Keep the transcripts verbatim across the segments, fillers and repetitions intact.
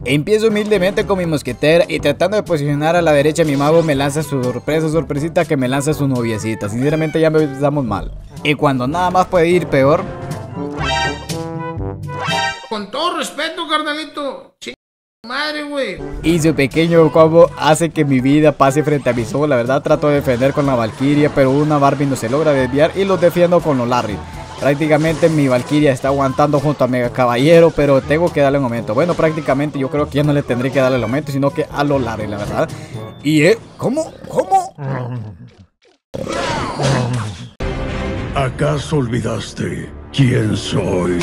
Empiezo humildemente con mi mosquetera y tratando de posicionar a la derecha mi mago me lanza su sorpresa, sorpresita que me lanza su noviecita. Sinceramente ya me empezamos mal. Y cuando nada más puede ir peor. Con todo respeto, carnalito. Ch... madre, güey. Y su pequeño combo hace que mi vida pase frente a mis ojos. La verdad trato de defender con la Valkyria, pero una Barbie no se logra desviar y los defiendo con los Larry. Prácticamente mi Valkyria está aguantando junto a Mega Caballero, pero tengo que darle un aumento. Bueno, prácticamente yo creo que ya no le tendré que darle el aumento, sino que a los Larry, la verdad. Y eh, ¿cómo? ¿Cómo? ¿Acaso olvidaste quién soy?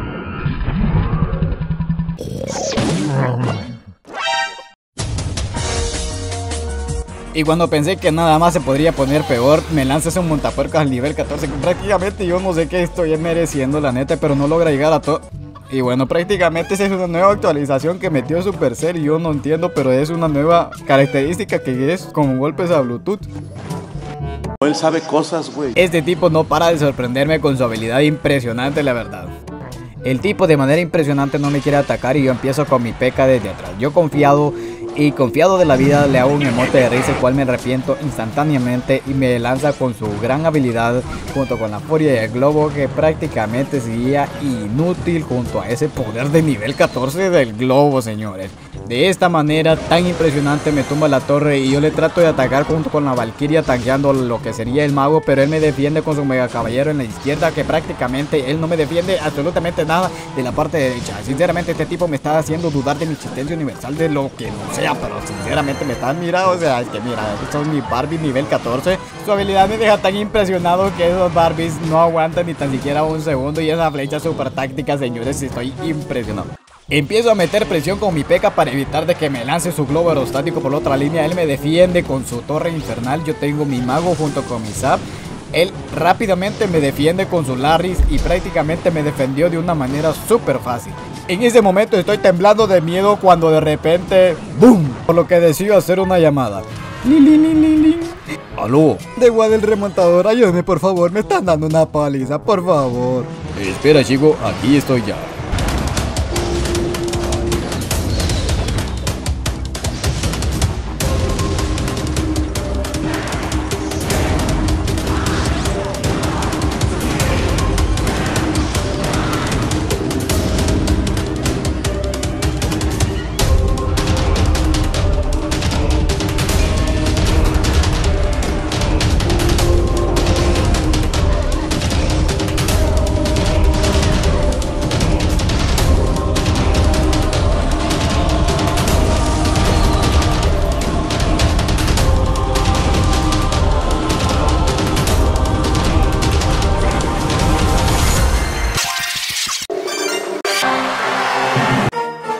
Y cuando pensé que nada más se podría poner peor, me lanzas un montapuercos al nivel catorce. Prácticamente yo no sé qué estoy mereciendo, la neta, pero no logra llegar a todo. Y bueno, prácticamente esa es una nueva actualización que metió Supercell y yo no entiendo, pero es una nueva característica que es con golpes a Bluetooth. Él sabe cosas, güey. Este tipo no para de sorprenderme con su habilidad impresionante, la verdad. El tipo de manera impresionante no me quiere atacar y yo empiezo con mi P K desde atrás. Yo confiado y confiado de la vida le hago un emote de risa, el cual me arrepiento instantáneamente y me lanza con su gran habilidad junto con la furia del globo, que prácticamente sería inútil junto a ese poder de nivel catorce del globo, señores. De esta manera tan impresionante me tumba la torre y yo le trato de atacar junto con la Valkyria tanqueando lo que sería el mago, pero él me defiende con su Mega Caballero en la izquierda, que prácticamente él no me defiende absolutamente nada de la parte derecha. Sinceramente este tipo me está haciendo dudar de mi existencia universal, de lo que no sea, pero sinceramente me está mirando, o sea, es que mira, estos son mi Barbie nivel catorce. Su habilidad me deja tan impresionado que esos Barbies no aguantan ni tan siquiera un segundo y esa flecha super táctica, señores, estoy impresionado. Empiezo a meter presión con mi P K para evitar de que me lance su globo aerostático por la otra línea. Él me defiende con su torre infernal. Yo tengo mi mago junto con mi Zap. Él rápidamente me defiende con su Larrys y prácticamente me defendió de una manera súper fácil. En ese momento estoy temblando de miedo cuando de repente ¡boom! Por lo que decido hacer una llamada. ¡Lin! ¡Aló! De Guad el remontador, ayúdame por favor, me están dando una paliza, por favor. Espera chico, aquí estoy ya.